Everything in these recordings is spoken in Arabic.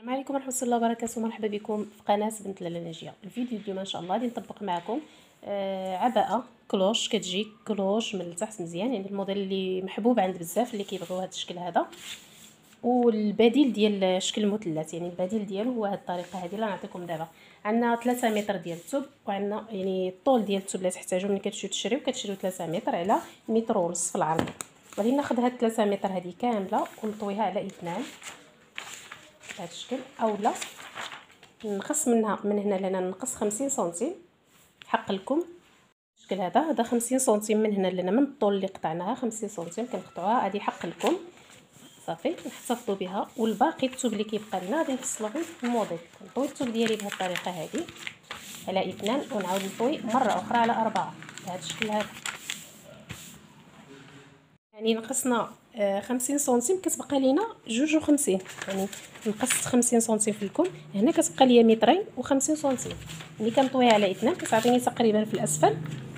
السلام عليكم ورحمه الله وبركاته. مرحبا بكم في قناه بنت لاله ناجيه. الفيديو اليوم ان شاء الله غادي نطبق معكم عباءه كلوش. كتجي كلوش من التحت مزيان، يعني الموديل اللي محبوب عند بزاف اللي كيبغيو هذا الشكل هذا. والبديل ديال شكل المثلث، يعني البديل ديالو هو هذه الطريقه هذه اللي غنعطيكم دابا. عندنا 3 متر ديال الثوب، وعندنا يعني الطول ديال الثوب اللي تحتاجو ملي كتمشيو كتشريو 3 متر على متر ونص في العرض. غادي ناخذ هاد 3 متر هذه كامله ونطويها على اثنان بهذا الشكل، اولا نقص منها من هنا لهنا، نقص 50 سنتيم حق لكم الشكل هذا 50 سنتيم من هنا لهنا، من الطول اللي قطعناها 50 سنتيم كنقطعوها، هذه حق لكم صافي نحتفظوا بها. والباقي الثوب اللي كيبقى لنا غادي نفصلوا غير في الموديل. نطوي الثوب ديالي بهذه الطريقه هذه على اثنان، ونعاود نطوي مره اخرى على 4 بهذا الشكل هذا. يعني نقصنا 50 سنتيم كتبقى لينا 52، يعني نقصت 50 سنتيم في الكم، هنا كتبقى ليا مترين و50 سنتيم. ملي كنطويها على اثنان كتعطيني تقريبا في الاسفل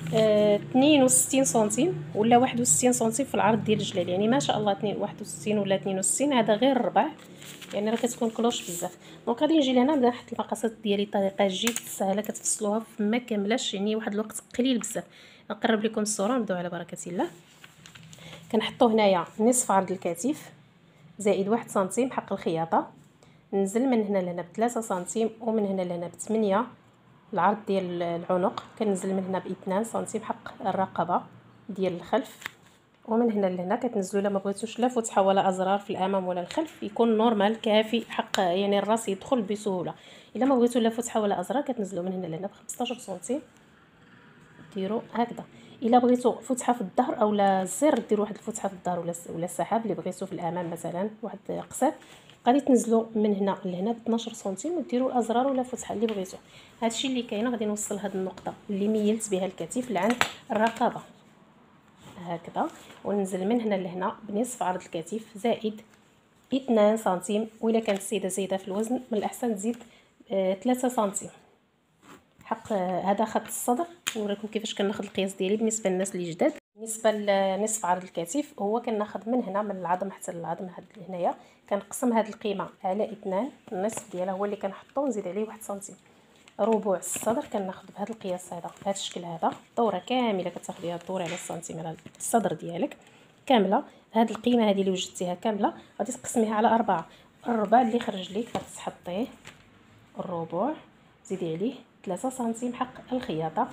62 سنتيم ولا 61 سنتيم في العرض ديال الجلال. يعني ما شاء الله 61 ولا 62، هذا غير الربع، يعني راه كتكون كلوش بزاف. دونك غادي نجي لهنا نبدا نحط المقاسات ديالي بطريقه جد سهله كتفصلوها ما كاملاش، يعني واحد الوقت قليل بزاف. نقرب لكم الصوره ونبداو على بركه الله. كنحطو هنايا نصف عرض الكتف زائد 1 سنتيم حق الخياطه، ننزل من هنا لهنا ب3 سنتيم ومن هنا لهنا ب8 العرض ديال العنق، كننزل من هنا ب2 سنتيم حق الرقبه ديال الخلف، ومن هنا لهنا كتنزلوا. الا ما بغيتوش لا فتحه ولا ازرار في الامام ولا الخلف، يكون نورمال كافي حق يعني الراس يدخل بسهوله. الا ما بغيتوا لا فتحه ولا ازرار كتنزلوا من هنا لهنا ب15 سنتيم، ديروا هكذا. الا بغيتوا فتحه في الظهر اولا الزر ديروا واحد الفتحه في الظهر ولا السحاب اللي بغيتوا في الامام مثلا واحد قصير، غادي تنزلوا من هنا لهنا ب 12 سنتيم وديروا الازرار ولا فتحه اللي بغيتوا. هادشي اللي كاينه. غادي نوصل هاد النقطه اللي ميلت بها الكتف لعند الرقبه هكذا، وننزل من هنا لهنا بنصف عرض الكتف زائد 2 سنتيم، والا كانت السيده زايده في الوزن من الاحسن تزيد 3 سنتيم حق هذا خط الصدر. نوريكم كيفاش كناخذ القياس ديالي بالنسبه للناس اللي جداد. بالنسبه لنصف عرض الكتف هو كناخذ من هنا من العظم حتى للعظم هاد هنايا، كنقسم هاد القيمه على 2، النصف ديالها هو اللي كنحطو ونزيد عليه 1 سنتيم. ربع الصدر كناخذ بهذا القياس هذا بهذا الشكل هذا، دوره كامله كتاخذيها الدوره على السنتيم على الصدر ديالك كامله. هاد القيمه هذه اللي وجدتيها كامله غادي تقسميها على 4. الربع اللي خرج ليك غتحطيه الربع، زيدي عليه 3 سنتيم حق الخياطه،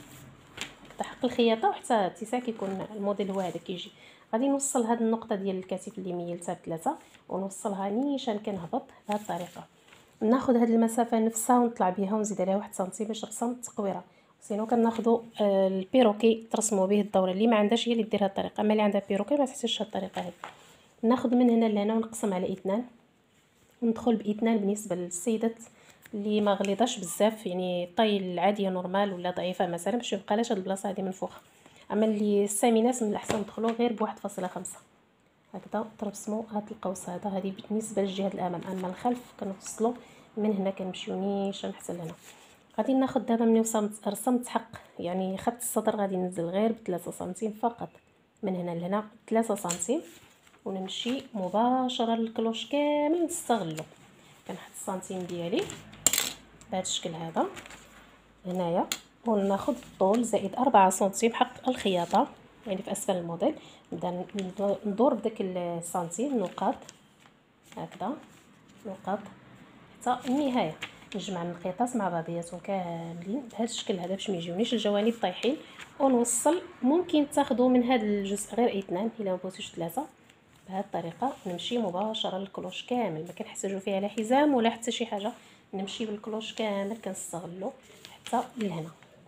حق الخياطه وحتى الاتساع كيكون الموديل هو هذا كيجي. غادي نوصل هاد النقطه ديال الكتف اللي ميلتها ب3 ونوصلها نيشان كنهبط بهذه الطريقه. ناخذ هاد المسافه نفسها ونطلع بها ونزيد عليها 1 سنتيم باش نرسم التقويره. سينو كناخذوا البيروكي ترسموا به الدوره. اللي ما عندهاش هي اللي دير هاد الطريقه، اما اللي عندها بيروكي ما تحتاجش هاد الطريقه هذه. ناخذ من هنا لهنا ونقسم على 2 وندخل باثنان بالنسبه للسيدات اللي ما غليظاش بزاف، يعني الطي العاديه نورمال ولا ضعيفه مثلا باش يبقالاش هاد البلاصه هذه منفوخه. اما اللي السامينات من الاحسن ندخلوا غير ب1.5 هكذا ترسموا هاد القوس هذا. هذه بالنسبه للجهه الامام، اما الخلف كنوصلوا من هنا كنمشيو نيشان حتى لهنا. غادي ناخذ دابا ملي رسمت حق يعني خط الصدر غادي ننزل غير ب3 سنتيم فقط من هنا لهنا 3 سنتيم، ونمشي مباشره للكلوش كامل نستغلو. كنحط السنتيم ديالي بهذا الشكل هذا هنايا، وناخذ الطول زائد 4 سنتيم حق الخياطه يعني في اسفل الموديل. نبدا ندور بداك السنتيم نقاط هكذا، نقاط حتى النهايه. نجمع النقيطات مع بعضياتهم كاملين بهذا الشكل هذا باش ما يجيونيش الجوانب طايحين، ونوصل. ممكن تاخذوا من هذا الجزء غير 2 الا ما بغيتوش 3. بهذه الطريقه نمشي مباشره للكلوش كامل، ما كنحتاجوا فيها لا حزام ولا حتى شي حاجه. نمشي بالكلوش كامل كنستغلو حتى لهنا.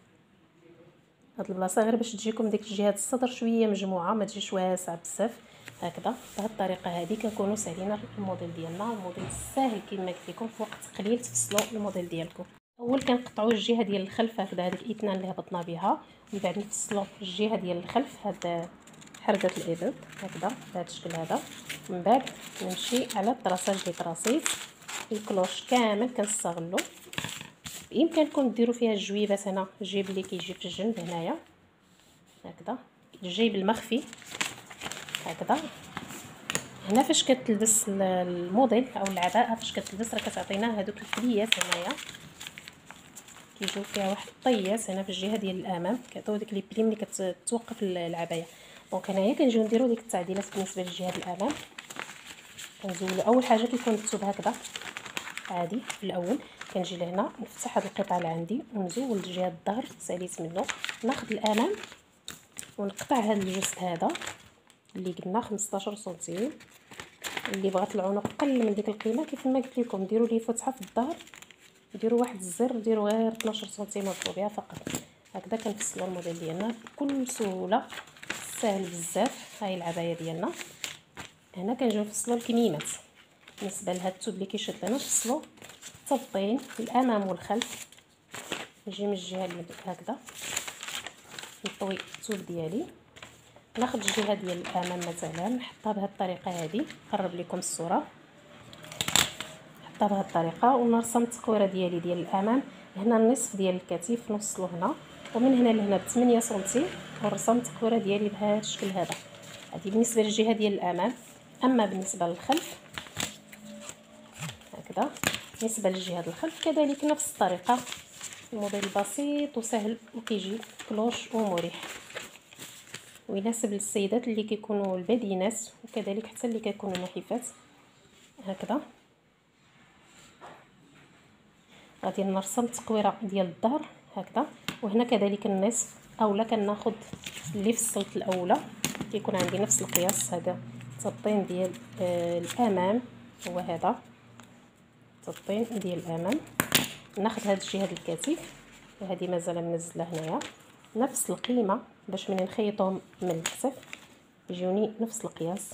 هاد البلاصه غير باش تجيكم ديك جهه الصدر شويه مجموعه، ما تجيش واسعه بزاف هكذا. بهذه الطريقه هذه كنكونوا سالينا الموديل ديالنا، الموديل ساهل كما قلت لكم، في وقت قليل تفصلوا الموديل ديالكم. اول كنقطعوا الجهه ديال الخلف هكذا، هذيك الاثنان اللي هبطنا بها، ومن بعد نفصلوا الجهه ديال الخلف هاد حرزه الابط هكذا بهذا الشكل هذا. من بعد نمشي على الطراساج اللي طراسيت الكلوش كامل كنستغلو. بامكانكم ديروا فيها الجويبات، هنا الجيب اللي كيجي في الجنب هنايا هكذا، الجيب المخفي هكذا هنا فاش كتلبس الموديل او العباءه، فاش كتلبس راه كتعطينا هذوك الكليات هنايا كيجيو فيها واحد الطيات هنا في الجهه ديال الامام، كيعطيو ديك لي بلي ملي كتوقف العبايه. دونك هنايا كنجيو نديرو ديك التعديلات بالنسبه للجهه الامام. كنزولو اول حاجه كيكون الثوب هكذا عادي. في الاول كنجي لهنا نفتح هاد القطعه اللي عندي ونزول لجهه الظهر، ساليت منه ناخذ الامام ونقطع هذا الجزء هذا اللي قلنا 15 سنتيم. اللي بغات العنق قل من ديك القيمه كيف ما قلت لكم ديروا لي فتحه في الظهر، ديروا واحد الزر، ديروا غير 12 سنتيم وضربوا بها فقط. هكذا كنفصلوا الموديل ديالنا بكل سهوله، سهل بزاف. هاي العبايه ديالنا. هنا كنجيو نفصلوا الكميمات. بالنسبه لهاد الثوب اللي كيشد لنا نفصلوا الطبطين الامام والخلف. نجي من الجهه اللي هكذا نطوي الثوب ديالي، ناخذ الجهه ديال الامام مثلا نحطها بهذه الطريقه هذه، نقرب لكم الصوره، نحطها بهذه الطريقه ونرسم التقويره ديالي ديال الامام. هنا النصف ديال الكتف نوصلو هنا، ومن هنا لهنا ب 8 سنتيم، ونرسم التقويره ديالي بهذا الشكل هذا. هذه بالنسبه للجهه ديال الامام. اما بالنسبه للخلف هكذا، بالنسبه للجهه الخلف كذلك نفس الطريقه. الموديل بسيط وسهل وكيجي كلوش ومريح، ويناسب للسيدات اللي كيكونوا البدينات وكذلك حتى اللي كيكونوا نحيفات. هكذا غادي نرسم التقويره ديال الظهر هكذا. وهنا كذلك النصف، اولا كناخذ اللي فصلت الاولى كيكون عندي نفس القياس. هذا التبطين ديال الامام هو هذا التبطين ديال الامام. ناخذ هذه الجهه ديال الكتف وهذه مازال منزله هنايا نفس القيمه باش ملي نخيطهم من الكتف يجوني نفس القياس.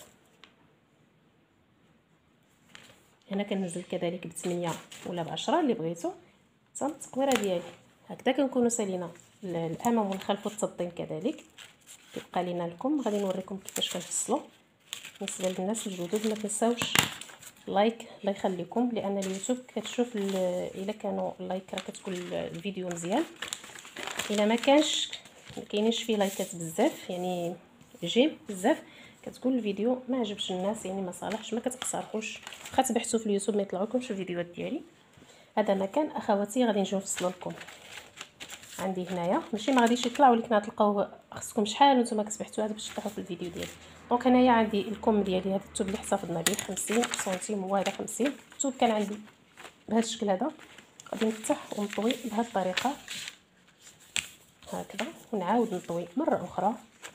هنا كنزل كذلك ب8 ولا ب10 اللي بغيتو حتى التقويره ديالي. هكذا كنكونوا سالينا الامام والخلف والتبطين كذلك. كيبقى لينا لكم غادي نوريكم كيفاش كنفصلوا. بالنسبه للناس الجدد ما تنساوش لايك، الله يخليكم، لان اليوتيوب كتشوف الا كانوا اللايك راه كتكون الفيديو مزيان. الا ما كانش كاينينش فيه لايكات بزاف يعني جيم بزاف كتقول الفيديو ما عجبش الناس، يعني ما صالحش، ما كتقترحوش، واخا تبحثوا في اليوتيوب ما يطلعوكمش الفيديوهات ديالي. هذا مكان اخواتي غادي نجيو نفصل لكم. عندي هنايا ماشي ما غاديش يطلع، ولكن غتلقاوه خصكم شحال نتوما كتبحثوا هذا باش تطيحوا في الفيديو ديالي. دونك هنايا عندي الكم ديالي، هذا الثوب اللي احتفظنا به 50 سنتيم وهذا 50. الثوب كان عندي بهذا الشكل هذا. غادي نفتح ونطوي بهذه الطريقه هكذا، ونعاود نطوي مره اخرى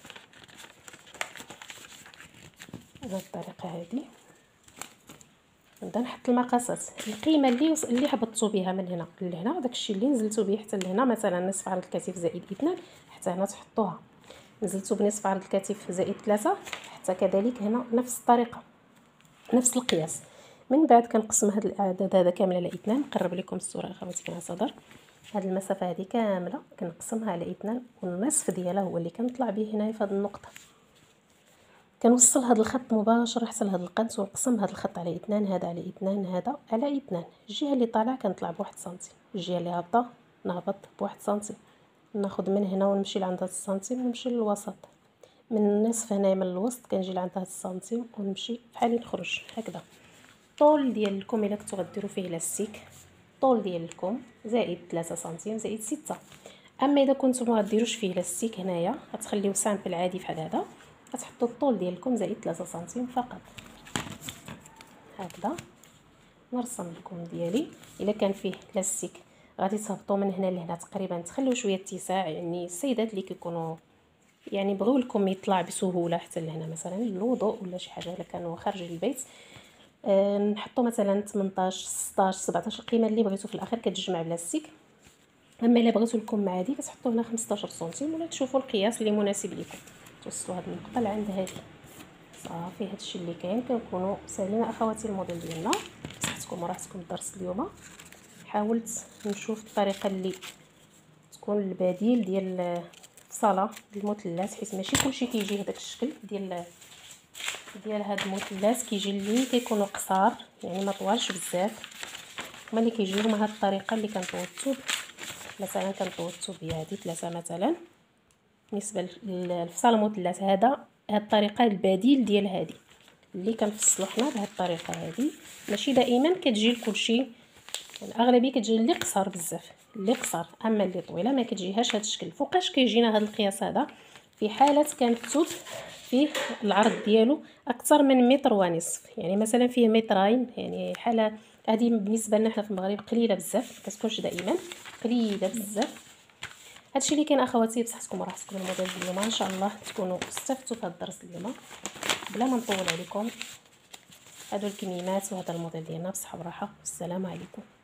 بهذه الطريقه هذه. نبدا نحط المقاسات، القيمه اللي هبطتو بها من هنا لهنا، داكشي اللي نزلتو به حتى لهنا، مثلا نصف عرض الكتف زائد 2 حتى هنا تحطوها. نزلتو بنصف عرض الكتف زائد 3 حتى كذلك هنا نفس الطريقه نفس القياس. من بعد كنقسم هذا الاعداد هذا كامل على 2. نقرب لكم الصوره اخواتي كما صدر. هذه المسافه هذه كامله كنقسمها على 2، والنصف ديالها هو اللي كنطلع به هنا في هذه النقطه. كنوصل هذا الخط مباشره حتى لهذا القنت ونقسم هذا الخط على 2، هذا على 2، هذا على 2. الجهه اللي طالع كنطلع ب1 سنتيم، الجهه اللي هابطه نهبط ب1 سنتيم. ناخذ من هنا ونمشي لعند هذا السنتيم ونمشي للوسط. من النصف هنايا من الوسط كنجي لعند هذا السنتيم ونمشي بحال نخرج هكذا. الطول ديال الكم الا كنتو غديروا فيه لاستيك، الطول ديال الكم زائد 3 سنتيم زائد 6. اما اذا كنتو ما غديروش فيه لاستيك هنايا غتخليو سامبل عادي بحال هذا، غتحطوا الطول ديالكم زائد 3 سنتيم فقط. هكذا نرسم الكم ديالي. الا كان فيه لاستيك غادي تهبطوا من هنا لهنا تقريبا، تخليو شويه اتساع، يعني السيدات اللي كيكونوا يعني بغيو لكم يطلع بسهوله حتى لهنا مثلا الوضوء ولا شي حاجه الا كانوا خارج البيت. نحطوا مثلا 18 16 17 القيمه اللي بغيتو، في الاخر كتجمع بلاستيك. اما الا بغيتو لكم عادي كتحطوا هنا 15 سنتيم، ولا تشوفوا القياس اللي مناسب لكم. توصلوا هذه النقطه لعند هذه صافي. هادشي اللي كاين. كنكونوا سالينا اخواتي الموديل ديالنا. صحتكم وراحتكم الدرس اليوم. حاولت نشوف الطريقه اللي تكون البديل ديال الصلاه المثلثات، حيت ماشي كلشي كيجي هذاك الشكل ديال هاد المثلث. كيجي اللي كيكونوا قصار يعني ما طوالش بزاف، هما اللي كيجيو من هاد الطريقه اللي كنطوي الثوب. مثلا كنطوي الثوب هذه 3 مثلا. بالنسبه للفصال المثلث هاد الطريقه البديل ديال هذه اللي كنفصلو حنا بهذه الطريقه هذه. ماشي دائما كتجي لكلشي، يعني اغلبيه كتجي اللي قصر بزاف، اللي قصر، اما اللي طويله ما كتجيهاش هذا الشكل. فوقاش كيجينا هذا القياس هذا؟ في حاله كان الثوب فيه العرض ديالو اكثر من متر ونصف، يعني مثلا فيه مترين، يعني حاله هذه بالنسبه لنا حنا في المغرب قليله بزاف، ما كتكونش دائما، قليله بزاف. هادشي اللي كاين اخواتي، بصحتكم وراحتكم الموديل اليوم، ان شاء الله تكونوا استفدتوا في هذا الدرس اليوم. بلا ما نطول عليكم، هادو الكميمات وهذا الموديل ديالنا بصحه وراحه، والسلام عليكم.